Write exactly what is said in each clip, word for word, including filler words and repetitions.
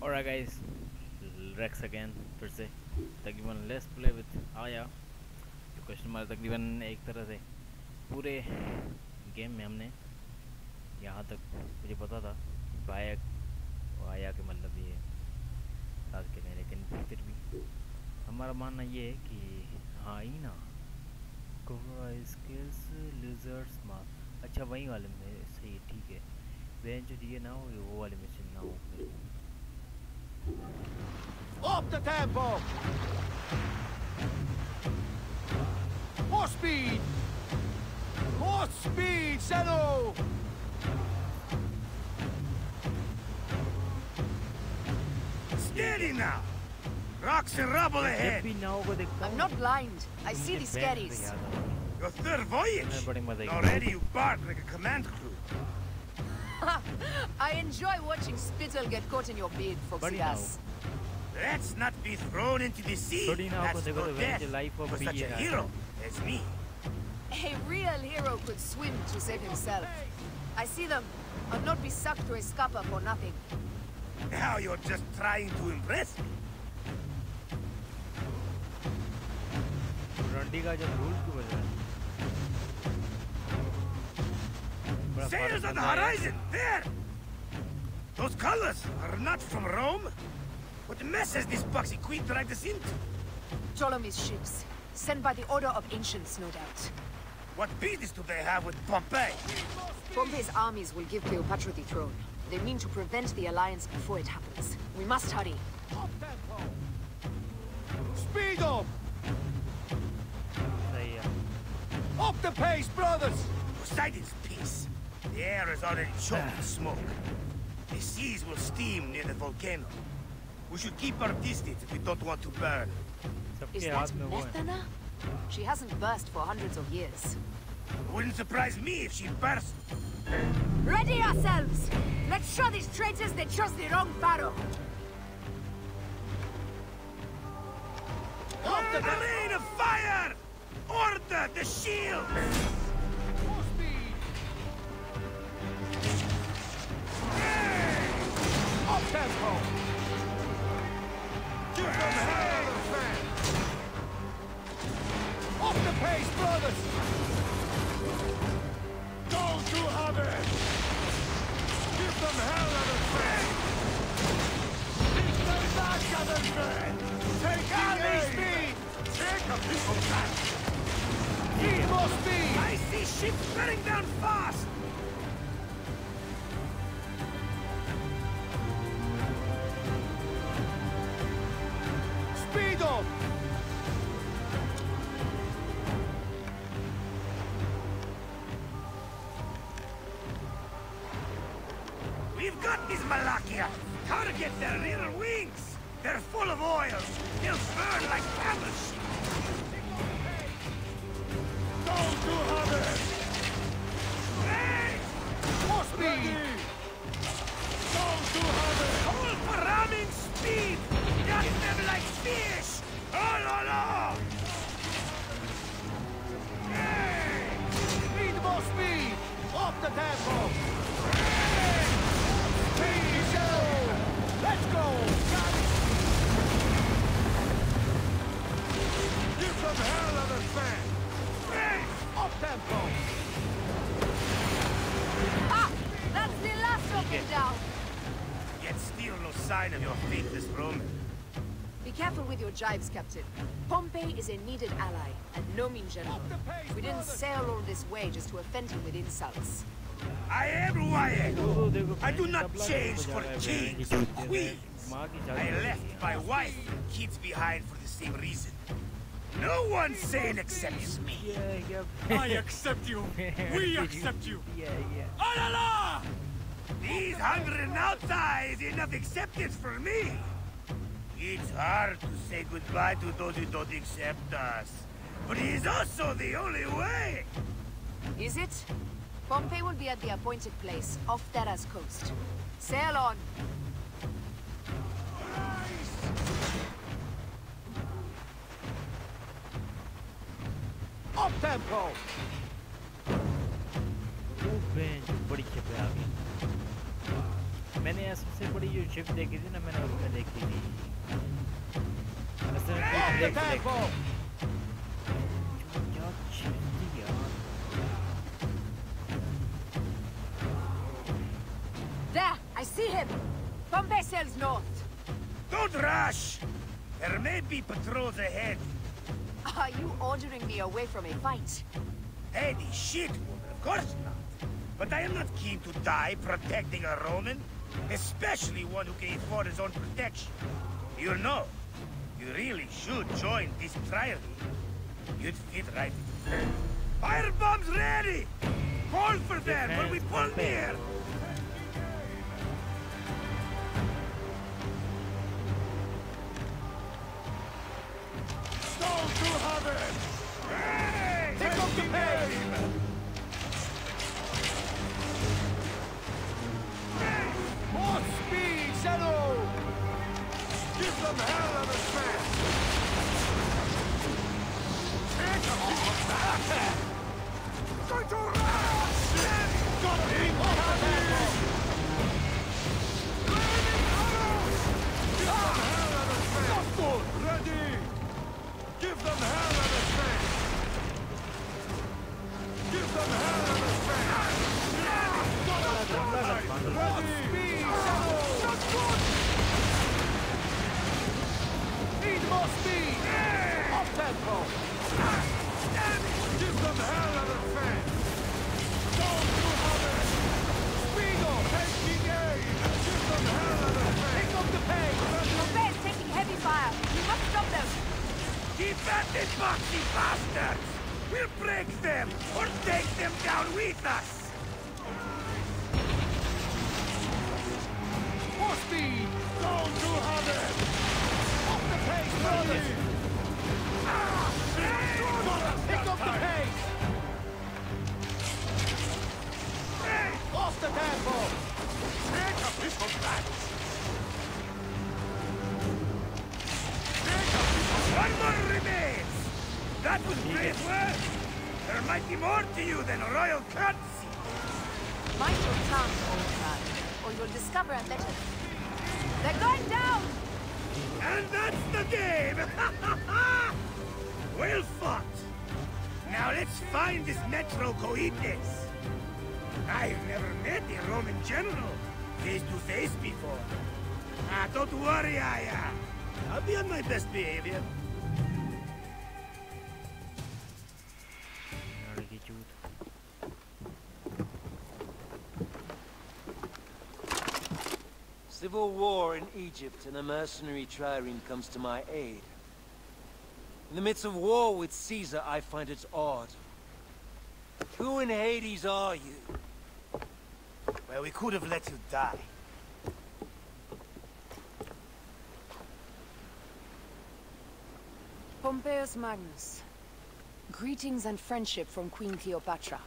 Alright guys, Rex again फिर से तकरीबन लेट्स प्ले विद आया। जो क्वेश्चन हमारा तकरीबन एक तरह से पूरे गेम में हमने यहाँ तक मुझे पता था बायक आया के मतलब ये साथ के नहीं, लेकिन फिर भी हमारा मानना ये है कि हाँ ही ना स्किल्स लिजर्ड्स मार अच्छा वही वाले में सही है, ठीक है। बेंच जो ये ना हो वो वाले मिशन ना हो फिर Up the tempo! More speed! More speed, Zeno! Steady now! Rocks and rubble ahead! I'm not blind. I see the scaries. Your third voyage? Already you bark like a command crew. I enjoy watching spittle get caught in your beard, Foxyas. Let's not be thrown into the sea. That's no death for such a hero as me. A real hero could swim to save himself. I see them. I'll not be sucked to a scupper for nothing. Now you're just trying to impress me. Sailors on the horizon! There! Those colors are not from Rome. What mess has this boxy queen dragged us into? Ptolemy's ships. Sent by the Order of Ancients, no doubt. What business do they have with Pompey? Pompey's armies will give Cleopatra the throne. They mean to prevent the alliance before it happens. We must hurry. Up tempo! Speed up! Up the pace, brothers! Poseidon's peace. The air is already choked with smoke. The seas will steam near the volcano. We should keep our distance if we don't want to burn. Is that Methana? She hasn't burst for hundreds of years. Wouldn't surprise me if she burst. Ready ourselves! Let's show these traitors they chose the wrong pharaoh! Up the rain of fire! Order the shield! More speed! Up tempo! Give them hell, fan! Up the pace, brothers! Those who have it! Give them hell of a fan! It's the back of the fan! Take army speed! Take a people back! Need more speed! I see ships bearing down fast! Speed up! We've got these Malakia! Target their rear wings! They're full of oil! They'll burn like camel shit! Those who have it! Hey! More speed! Those who have it! Hold for ramming speed! Got them like fish! Oh la la! Hey! Need more speed! Up the tempo! Hey! Speed, go! Let's go! Give them hell of a fan! Hey! Up tempo! Ah! That's the last of them down! Yet still no sign of your faithless Roman. Be careful with your jibes, Captain. Pompey is a needed ally, and no mean general. We didn't sail all this way just to offend him with insults. I am who I am. I do not change for kings or queens. I left my wife and kids behind for the same reason. No one sane accepts me. I accept you! We accept you! Yeah, yeah. Alala! These hungry nauta is enough acceptance for me. It's hard to say goodbye to those who don't accept us. But it is also the only way. Is it? Pompey will be at the appointed place, off Terra's coast. Sail on! Up tempo! वो bench बड़ी चपे आ गई। मैंने सबसे बड़ी जो ship देखी थी ना मैंने उसमें देखी थी There, I see him. Pompey sails north. Don't rush. There may be patrols ahead. Are you ordering me away from a fight? Eddie, shit, woman, of course not. But I am not keen to die protecting a Roman, especially one who can afford his own protection. You know, you really should join this trial. You'd fit right in. Fire bombs ready! Call for them when we pull near! Stone to heaven! Hey! Take up the pace! More speed, Shadow! Give them hell of a smash! Take a piece of that! Going to rush! Got a big heavy! Give them hell of a smash! Ready! Give them hell of a smash! Give them hell of a smash! Ready! Speed! Just good! Need more speed! Off tempo! Give them hell of a smash! Don't you have it! Speedo! Taking aim! Give them hell of a smash! Pick up the pace! Pompey is taking heavy fire. We must stop them. Keep at it, boxy bastards! We'll break them, or take them down with us! More speed! Don't you have it! Off the pace, brothers! Ah! Pick up the pace! Off the tempo! Take a piece of that! Take a piece of One more remains! That was great work! There might be more to you than royal courtesy! Mind your tongue, old man, or you'll discover a better. They're going down! And that's the game! Well fought! Now let's find this Metro Coites. I've never met a Roman general face to face before. Ah, don't worry, Aya. I'll be on my best behavior. Civil war in Egypt, and a mercenary trireme comes to my aid. In the midst of war with Caesar, I find it odd. Who in Hades are you? Well, we could have let you die. Pompeius Magnus. Greetings and friendship from Queen Cleopatra.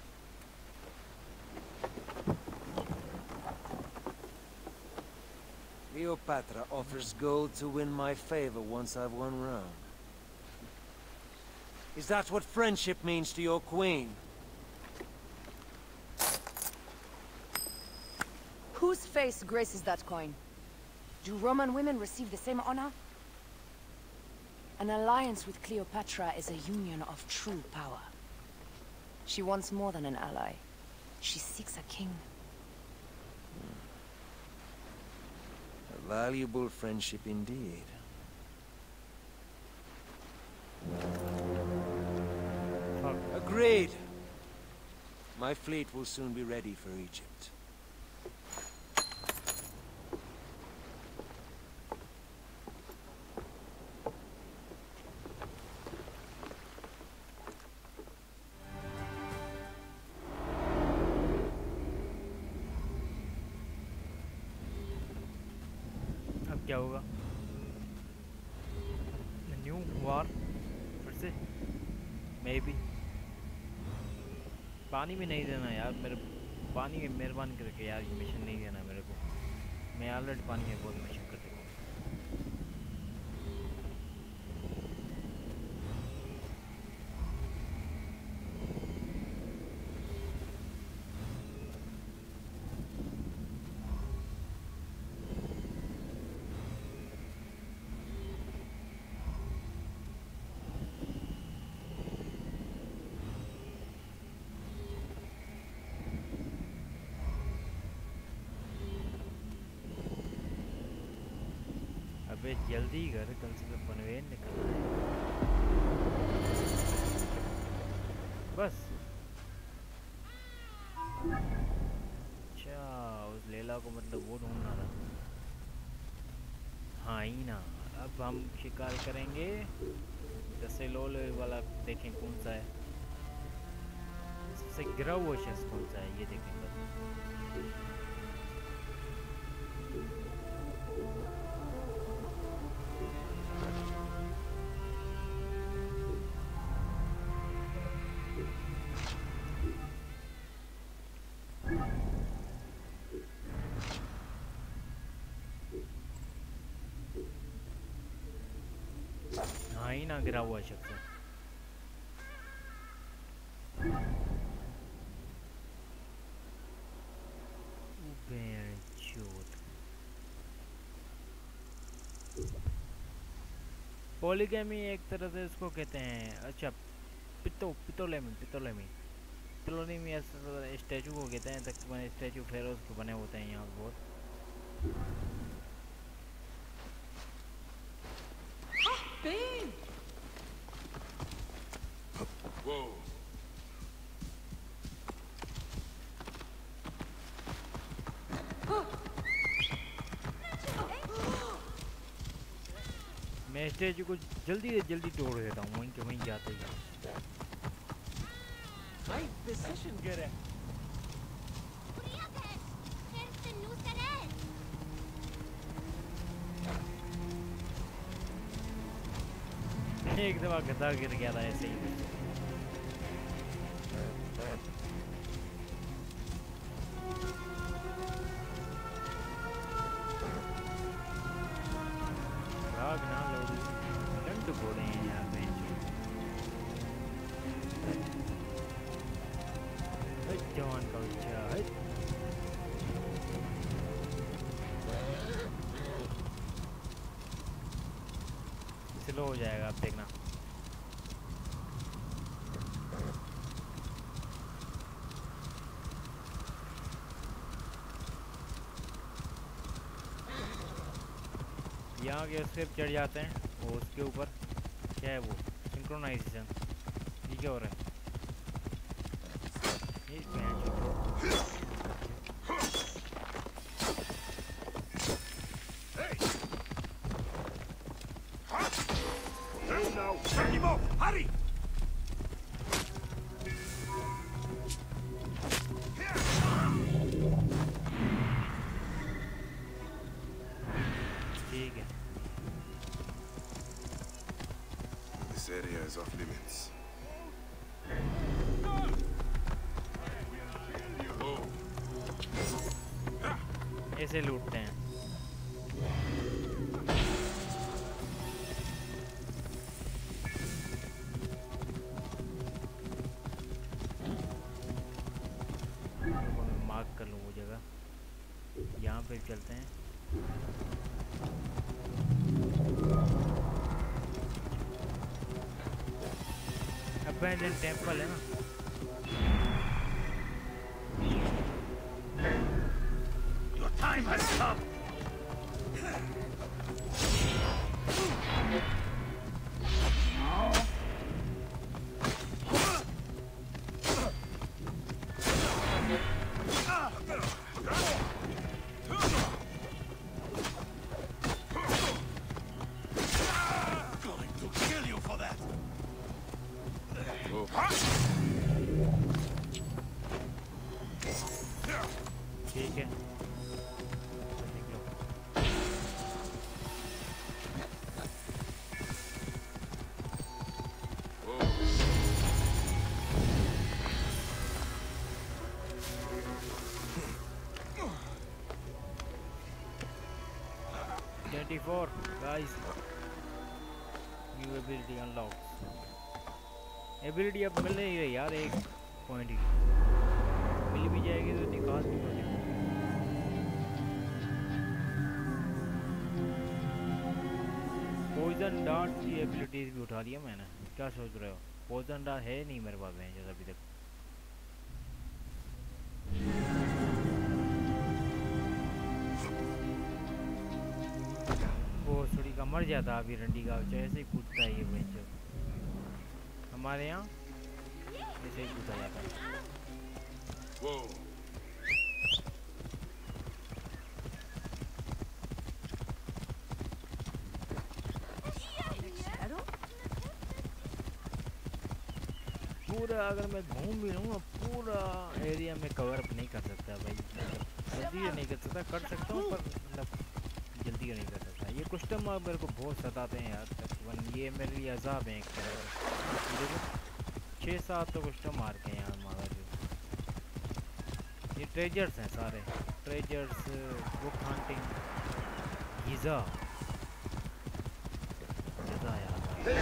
Cleopatra offers gold to win my favor once I've won Rome. Is that what friendship means to your queen? Whose face graces that coin? Do Roman women receive the same honor? An alliance with Cleopatra is a union of true power. She wants more than an ally. She seeks a king. A valuable friendship indeed. Agreed. My fleet will soon be ready for Egypt. अब क्या होगा? New वार फिर से may be पानी भी नहीं देना यार मेरे पानी में मेहरबानी करके यार ये मिशन नहीं देना मेरे को मैं ऑलरेडी पानी में बहुत मिशन कर चुका हूँ अबे जल्दी कर, कल से तो पनवेल निकलना है बस। अच्छा उस लेला को मतलब वो ढूंढना था। हाँ ही ना, अब हम शिकार करेंगे जैसे लोल वाला, देखें कौन सा है सबसे गिरा हुआ शख्स कौन सा है, ये देखें बस। हाँ ही ना, गिरा हुआ शख्स है। पॉलीगैमी एक तरह से इसको कहते हैं। अच्छा पितो पितोलेमी पितोलेमी पितोलेमी स्टैचू को कहते हैं, तकरीबन स्टैचू फेरोज के बने होते हैं यहाँ बहुत। मैं स्टैचू को जल्दी से जल्दी तोड़ देता हूँ वहीं के वहीं जाते ही। एक दफा गधा गिर गया था ऐसे ही। भाग ना लोग, डंड घोड़े हैं यहाँ पे। जवान का बच्चा है। स्लो हो जाएगा आप देखना। यहाँ के उसके चढ़ जाते हैं और उसके ऊपर क्या है वो सिंक्रोनाइजेशन। ये क्या हो रहा है? ये Hurry! ठीक है। This area is off limits. ऐसे लूटते हैं। मार्क कर लूँ वो जगह, यहाँ पे चलते हैं। अबैंडन टेंपल है ना। Your time has come. Going to kill you for that. ठीक है निकलो। twenty-four guys, new ability unlocked। Ability अब मिल रही है यार, एक पॉइंट की मिल भी जाएगी तो इतनी खास नहीं होगी। पॉइजन डार्ट की एबिलिटीज भी उठा लिया मैंने। क्या सोच रहे हो? पॉइजन डार्ट है नहीं मेरे पास में जैसा अभी तक। वो छुरी का मर जाता अभी रंडी गाँव से ऐसे ही कूदता है ये बच्चों हमारे यहाँ ऐसे ही कूदा जाता है पूरा अगर मैं घूम भी लूँ पूरा एरिया में कवर अप नहीं कर सकता भाई जल्दी नहीं कर सकता कर सकता हूँ पर मतलब जल्दी नहीं कर सकता ये कस्टम मेरे को बहुत सताते हैं यार तकरीबन ये मेरे लिए अजाब है एक तरह देखो छः सात तो कस्टम मार के यहाँ मारा जो ये ट्रेजर्स हैं सारे ट्रेजर्स बुक हंटिंग गिजा गिजा यार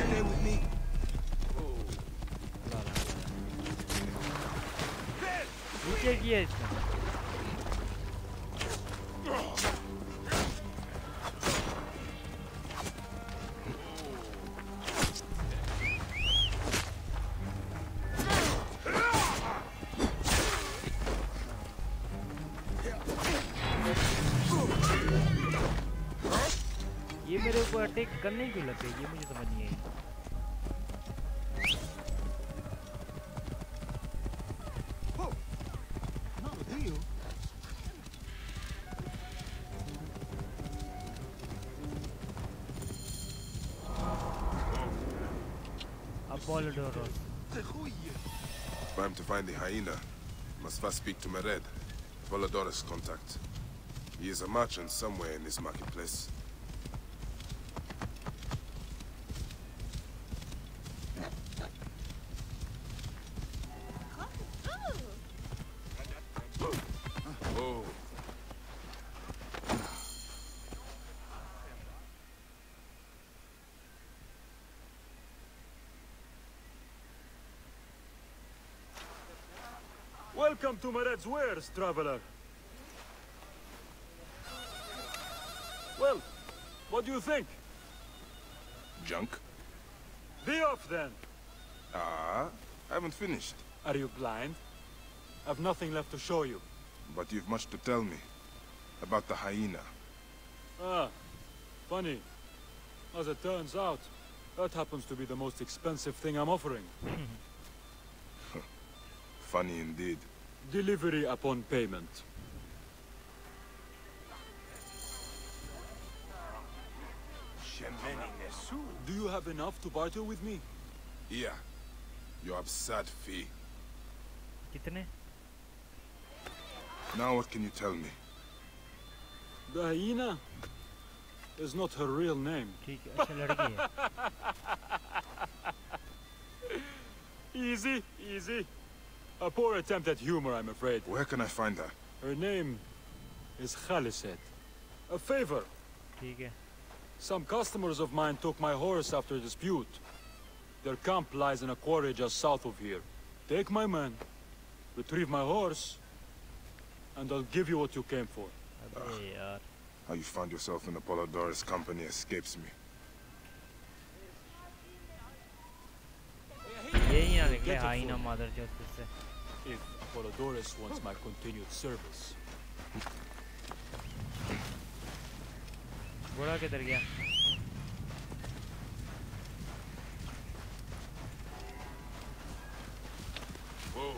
नीचे किया इसने ये मेरे ऊपर अटैक करने क्यों लगे ये मुझे समझ नहीं आई Apollodorus. Time to find the hyena. Must first speak to Mered, Apollodorus' contact. He is a merchant somewhere in this marketplace. Oh. Welcome to Mered's wares, traveler. Well, what do you think? Junk? Be off then. Ah, I haven't finished. Are you blind? I've nothing left to show you. But you've much to tell me. About the hyena. Ah, funny. As it turns out, that happens to be the most expensive thing I'm offering. Funny indeed. Delivery upon payment. Do you have enough to barter with me? Yeah. Your absurd fee. कितने? Now what can you tell me? The hyena is not her real name. ठीक है अच्छा लड़की है Easy, easy. A poor attempt at humor, I'm afraid. Where can I find her? Her name is Khaliset. A favor. ठीक है Some customers of mine took my horse after a dispute. Their camp lies in a quarry just south of here. Take my man, retrieve my horse, and I'll give you what you came for. अबे यार How you found yourself in Apollodorus' company escapes me. यही ना निकले हाइना मादर जो से If Apollodorus wants my continued service. घोड़ा किधर गया Whoa.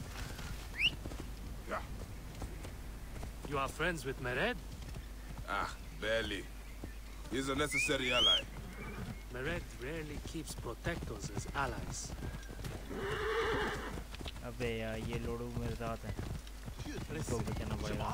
Yeah. You are friends with Mered? Ah, barely. He's a necessary ally. Mered rarely keeps protectors as allies. अबे यार ये लोडू मेरे साथ है इसको बचाना पड़ेगा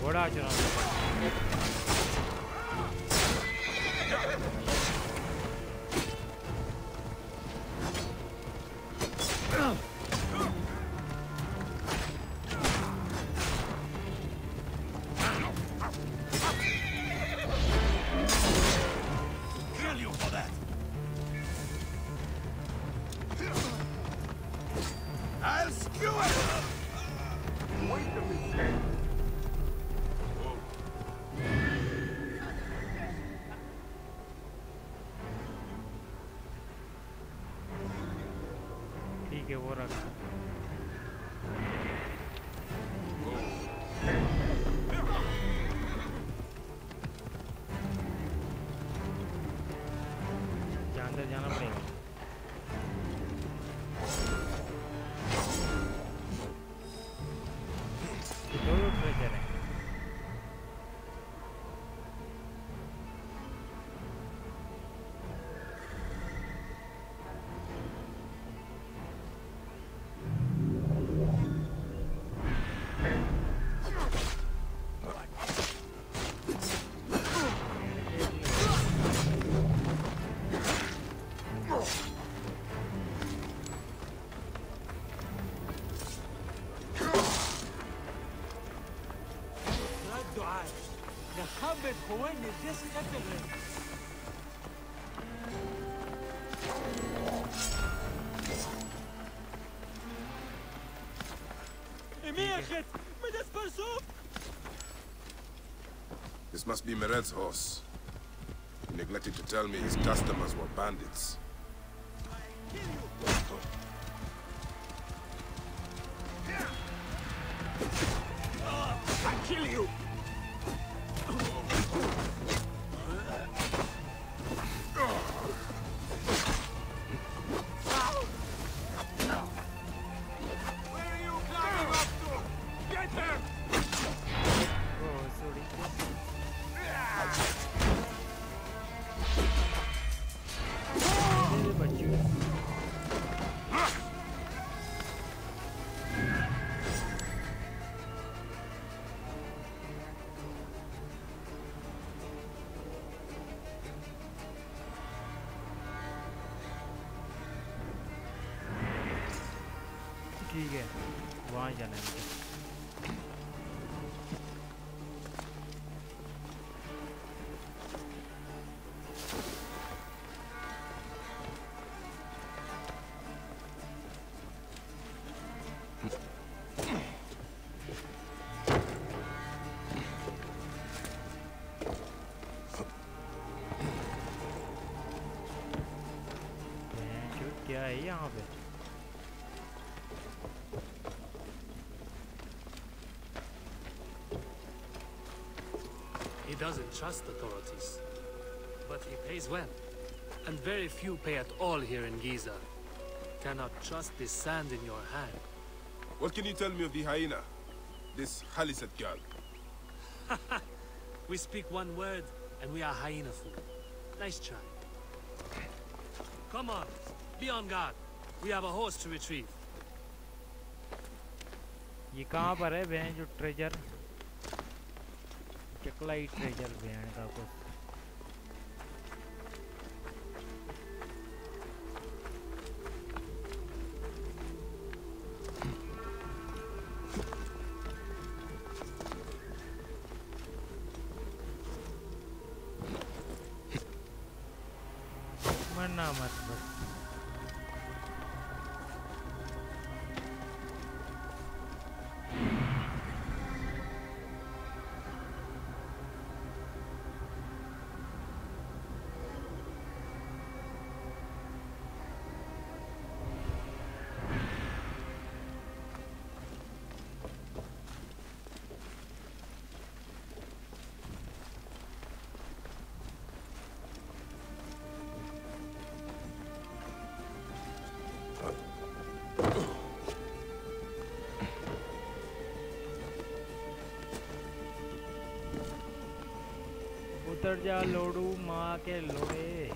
घोड़ा चुराना ठीक है वो रख अंदर जाना पड़ेगा दो ट्रेजर है This must be Mered's horse. He neglected to tell me his customers were bandits. I'll kill you! ठीक है वहाँ जाना है मुझे क्या है यहाँ पे He doesn't trust authorities, but he pays well. And very few pay at all here in Giza. Cannot trust this sand in your hand. What can you tell me of the hyena? This Halisat girl? We speak one word, and we are hyena food. Nice try. Come on, be on guard. We have a horse to retrieve. ये कहाँ पर है बहन जो treasure चकलाई treasure बहन का कुछ मरना मत बस उतर जा लोडू माँ के लोड़े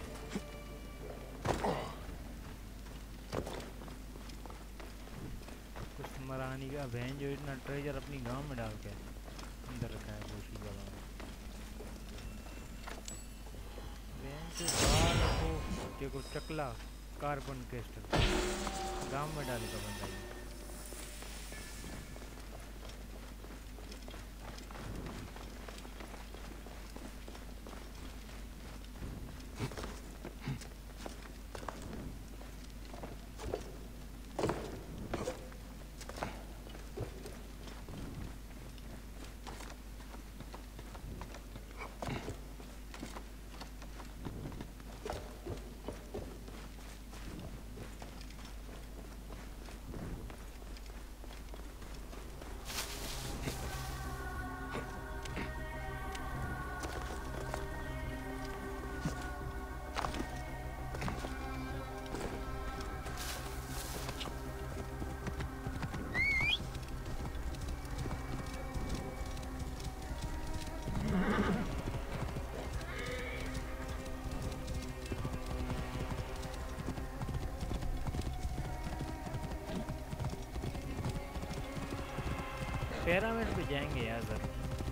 कुछ मरानी का बहन जो इतना ट्रेजर अपनी गांव में डाल के अंदर रखा है गोशी वाला से बाल को देखो चकला कार्बन क्रिस्टल गांव में डालेगा बंदा ये पिरामिड पे जाएंगे यार जरा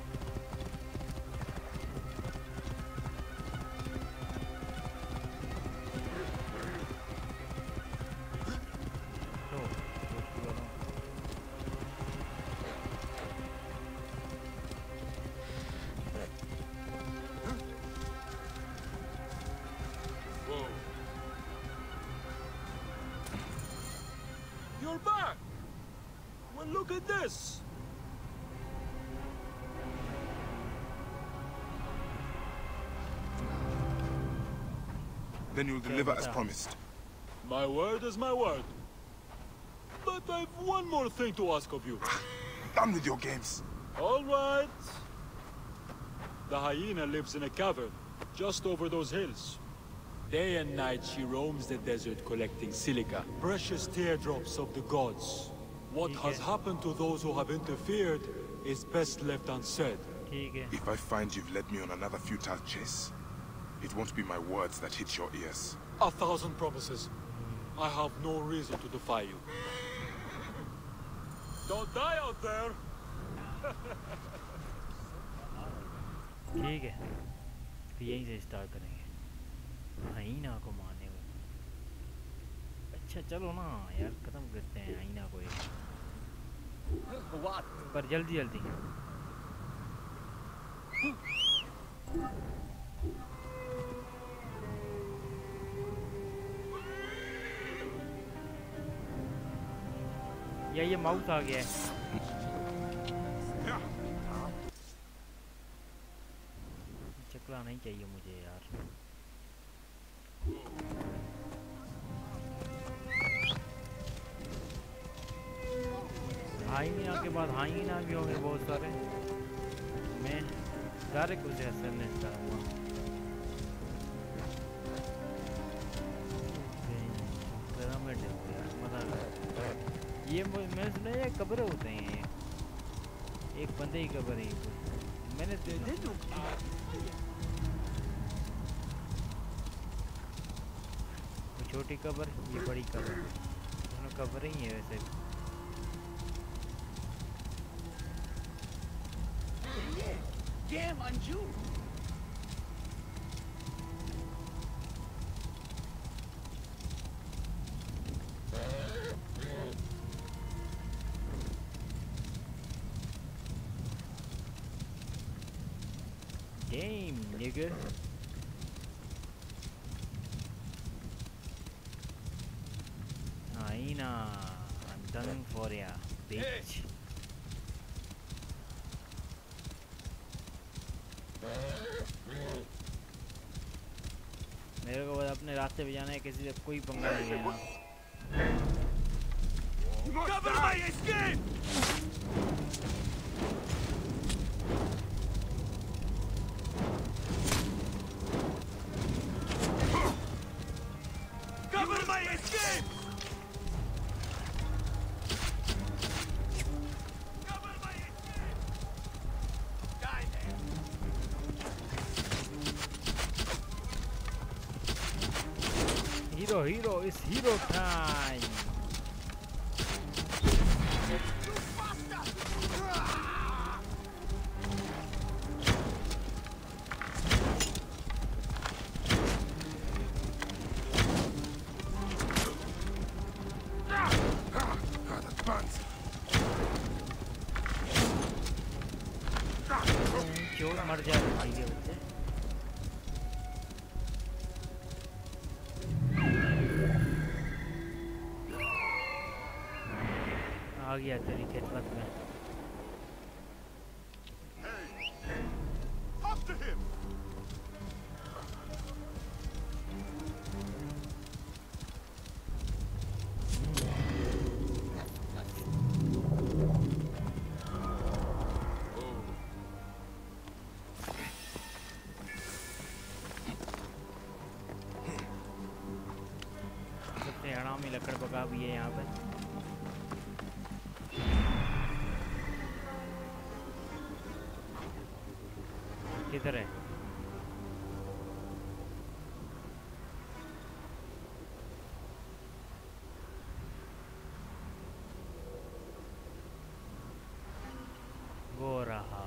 You're back! Well, look at this! Then you'll deliver as promised. My word is my word. But I've one more thing to ask of you. Done with your games. All right. The hyena lives in a cavern, just over those hills. Day and night she roams the desert collecting silica, precious teardrops of the gods. What has happened to those who have interfered is best left unsaid. If I find you've led me on another futile chase, it won't be my words that hit your ears. A thousand promises. I have no reason to defy you. Don't die out there! ठीक है तो यहीं से start करेंगे हाइना को मारने में अच्छा चलो ना यार खत्म करते हैं हाइना को एक पर जल्दी जल्दी या ये माउस आ गया है चकला नहीं चाहिए मुझे यार हाइना के बाद हाइना भी होंगे बहुत सारे मैं डायरेक्ट कुछ ऐसे नहीं करूँगा ये मैंने सुना है कब्र होते हैं ये एक बंदे की कब्र है मैंने दे दे दो छोटी कब्र ये बड़ी कब्र दोनों कब्र ही है वैसे Damn, Anju! Damn, nigga. Hyena, I'm done for ya, bitch. मेरे को बस अपने रास्ते पे जाना है किसी से कोई पंगा नहीं लेना Cover my escape! Cover my escape! Cover my escape! Die there! Hero, hero, it's hero time! चोर मर जाए भाई के बच्चे। आ गया तेरी खिदमत में। लकड़ पका भी है यहाँ पे। किधर है? वो रहा।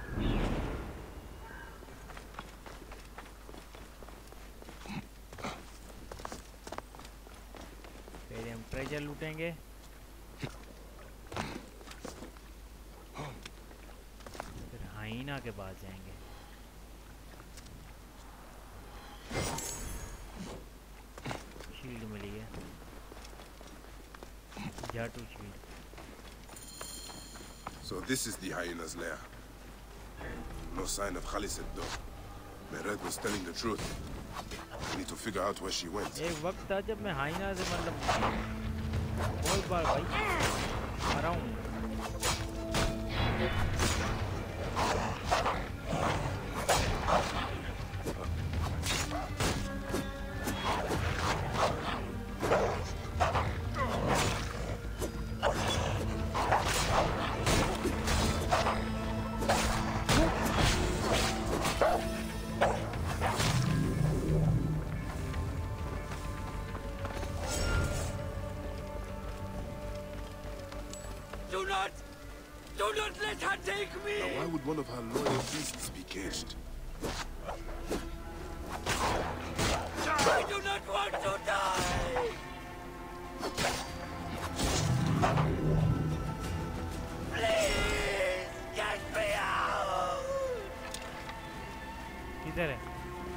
ट्रेजर लूटेंगे, फिर हाइना के पास जाएंगे। शील्ड मिली है, जाटू shield. So this is the hyena's lair. No sign of Khaliset though. Mered was telling the truth. I need to figure out where she went. एक वक्त था जब मैं हाइना से मतलब बहुत बार भाई आ रहा हूँ। One of her loyal beasts be caged. I do not want to die! Please, get me out! किधर है?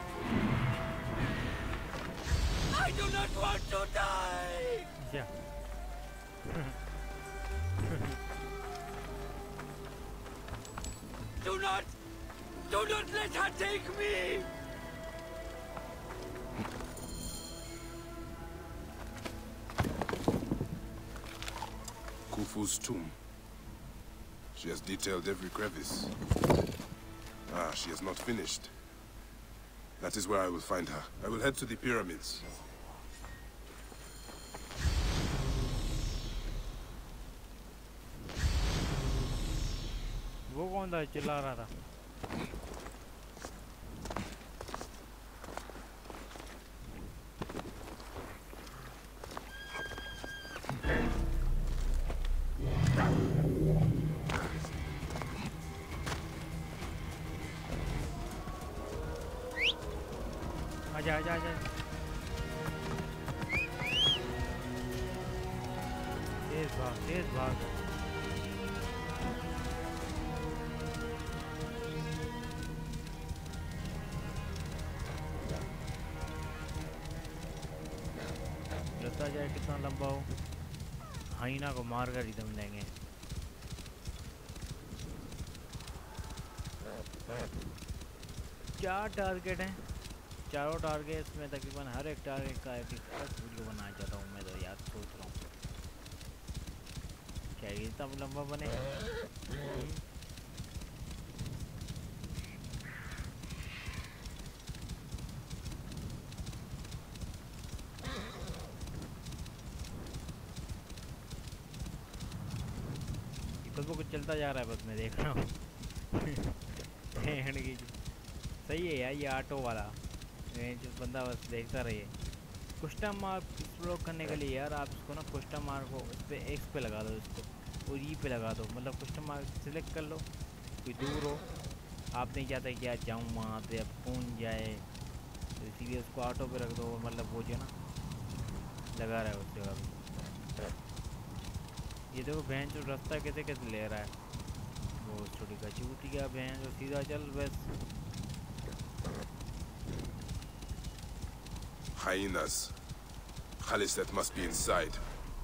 I do not want to die! Yeah. Do not, do not let her take me! Khufu's tomb. She has detailed every crevice. Ah, she has not finished. That is where I will find her. I will head to the pyramids. वो कौन था चिल्ला रहा था? आजा आजा आजा। तेज भाग तेज भाग। जाए कितना लंबा हो, हाइना को मार कर ही दम लेंगे। चार टारगेट हैं, चारों टारगेट्स में तकरीबन हर एक टारगेट का एक वीडियो बनाना चाहता हूँ मैं, तो याद सोच रहा हूँ क्या ये इतना लंबा बने। वो कुछ चलता जा रहा है बस मैं देख रहा हूँ। सही है यार ये ऑटो वाला, जो बंदा बस देखता रहिए। क्वेश्चन मार्क एक्सप्लोर करने के लिए यार आप इसको ना क्वेश्चन मार्क को इस पर एक्स पे लगा दो इसको, और ई पे लगा दो, मतलब क्वेश्चन मार्क सिलेक्ट कर लो, कोई दूर हो आप नहीं चाहते कि यार जाऊँ वहाँ पे अब कौन जाए, तो इसीलिए उसको ऑटो पे रख दो, मतलब वो जो ना लगा रहा है उस जगह पे। ये देखो बहन जो रास्ता कैसे कैसे ले रहा है, वो छोटी का चूतिया बहन जो सीधा चल बस। Hyenas. Khaliseth must be inside.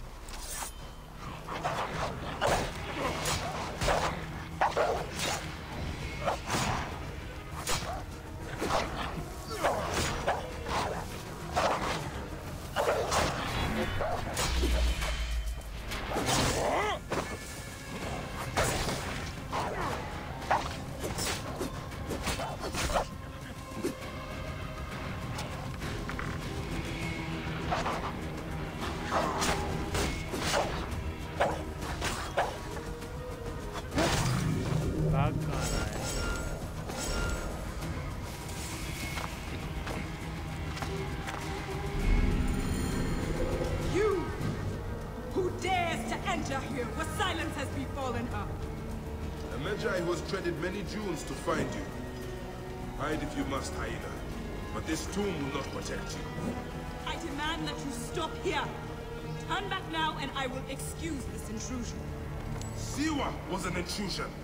Many dunes to find you. Hide if you must, Hyena. But this tomb will not protect you. I demand that you stop here. Turn back now and I will excuse this intrusion. Siwa was an intrusion.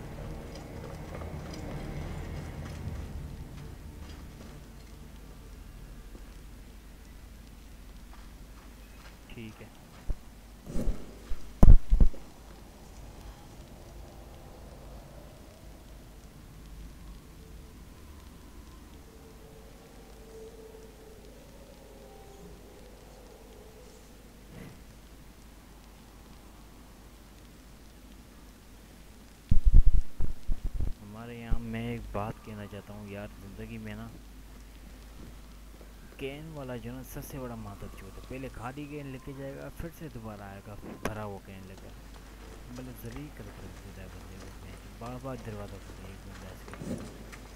ठीक है। हमारे यहाँ मैं एक बात कहना चाहता हूँ यार, ज़िंदगी में ना कैन वाला जो ना सबसे बड़ा मादक चोट है। पहले खाली कैन लेके जाएगा, फिर से दोबारा आएगा भरा वो कैन लेकर, मतलब जरूरी कर देता है बंदे को, बार बार दरवाजा खोलते हैं एक बंदा ऐसे।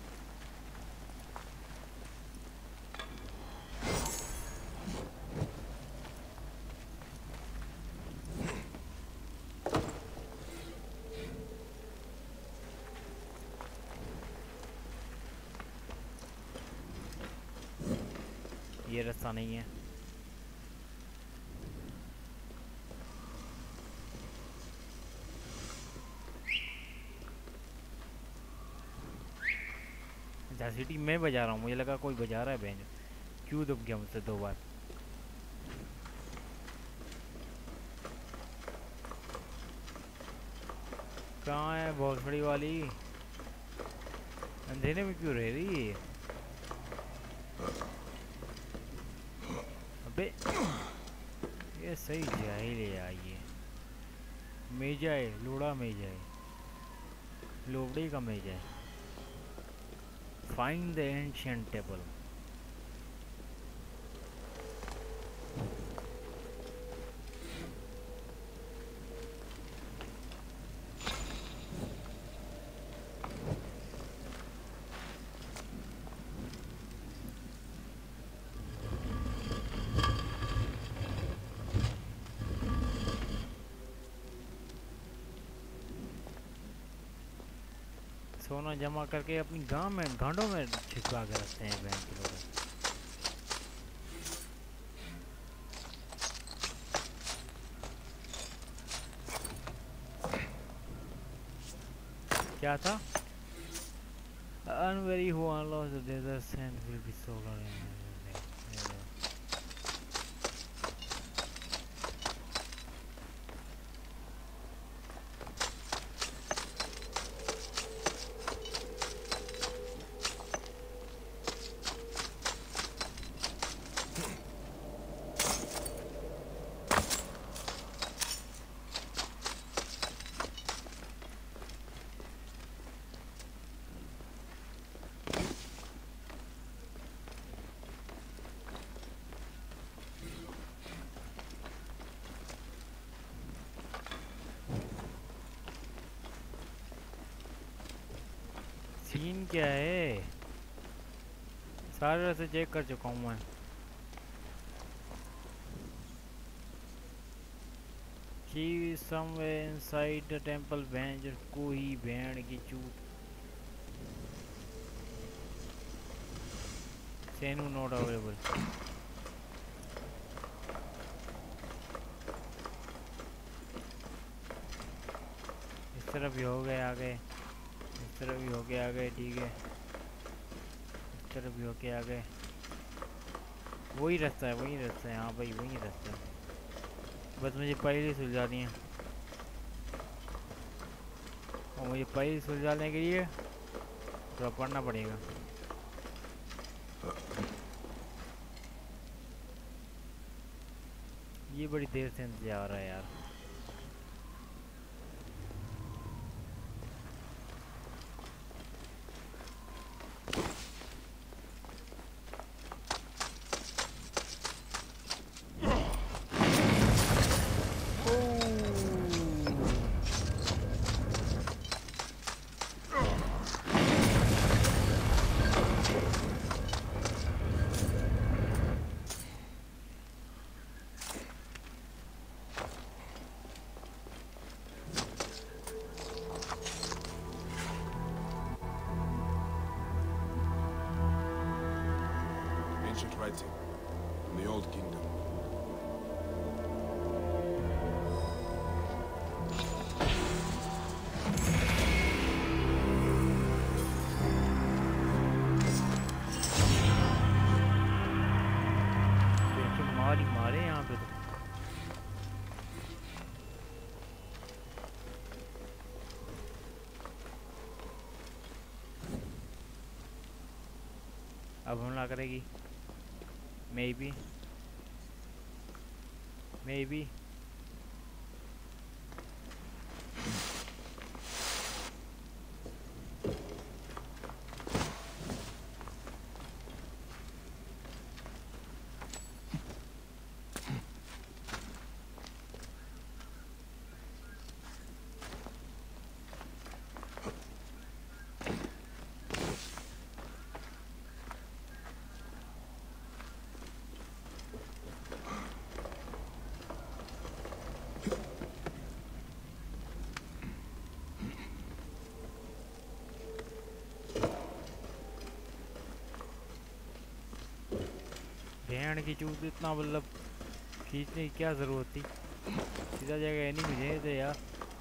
ये रास्ता नहीं है। सिटी में बजा रहा हूँ, मुझे लगा कोई बजा रहा है बहन, क्यों दब गया मुझसे दो बार। कहाँ है बहुत बड़ी वाली, अंधेरे में क्यों रह रही है? अबे ये सही जाहिल है यार, ये मेजा है, लोड़ा मेजा है, लोबड़े का मेजा है। Find the ancient table. सोना जमा करके अपनी गांव में गांडों में छिपा के रखते हैं बैंक के लोग। क्या था? Unwary who unlocks the desert sand will be solar. Scene क्या है? सारे से चेक कर चुका हूँ मैं। She is somewhere inside the temple bench। कोई बैंड की चूत। Senu not available। तरफ भी हो गए आ गए, इस तरफ भी हो गए आ गए, ठीक है, इस तरफ भी हो के आ गए। वही रास्ता है, वही रास्ता है, हाँ भाई वही रास्ता है। बस मुझे पहले सुलझानी है, और मुझे पहले सुलझाने के लिए थोड़ा पढ़ना पड़ेगा। ये बड़ी देर से इंतजार आ रहा है यार। Ancient writing from the Old Kingdom. मारी मारे यहाँ पे तो। अब हमला करेगी, मे बी मे बी भेड़ की चूत इतना मतलब खींचने की क्या जरूरत थी, सीधा जगह नहीं मुझे तो यार।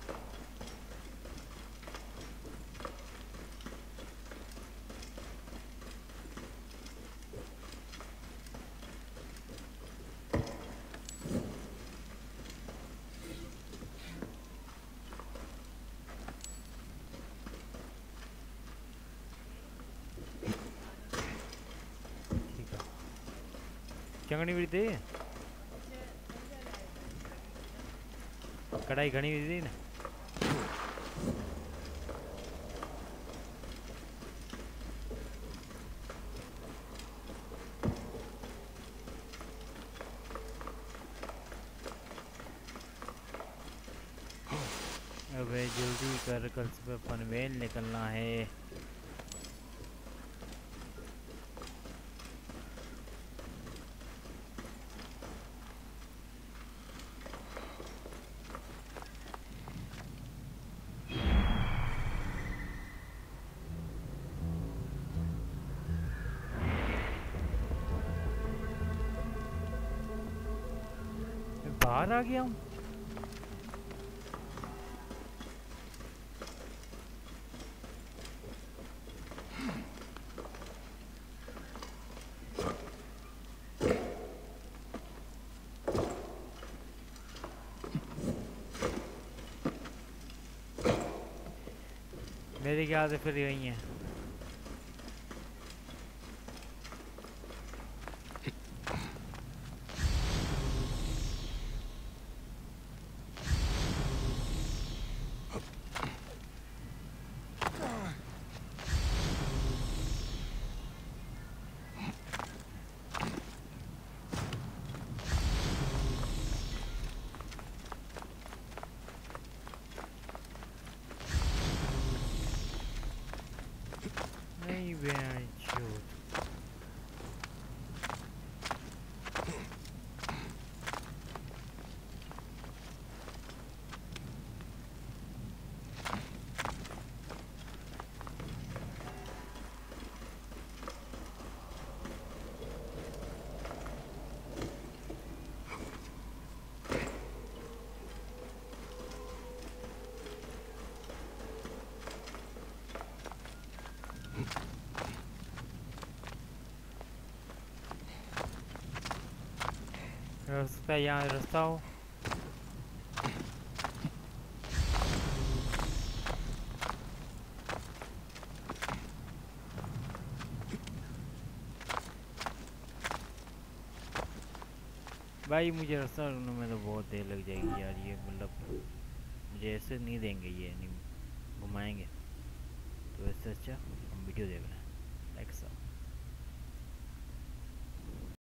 घणी हुई थी कढ़ाई, घनी हुई थी ना। अबे जल्दी कर, कल सुबह पनवेल निकलना है। बाहर आ गया हूँ। मेरे ख्याल से फिर यही है। हो सकता है यहाँ रास्ता हो। भाई मुझे रास्ता ढूंढने में तो बहुत देर लग जाएगी यार, ये मतलब मुझे ऐसे नहीं देंगे, ये नहीं घुमाएंगे, तो इससे अच्छा हम वीडियो देख लें लाइक सा।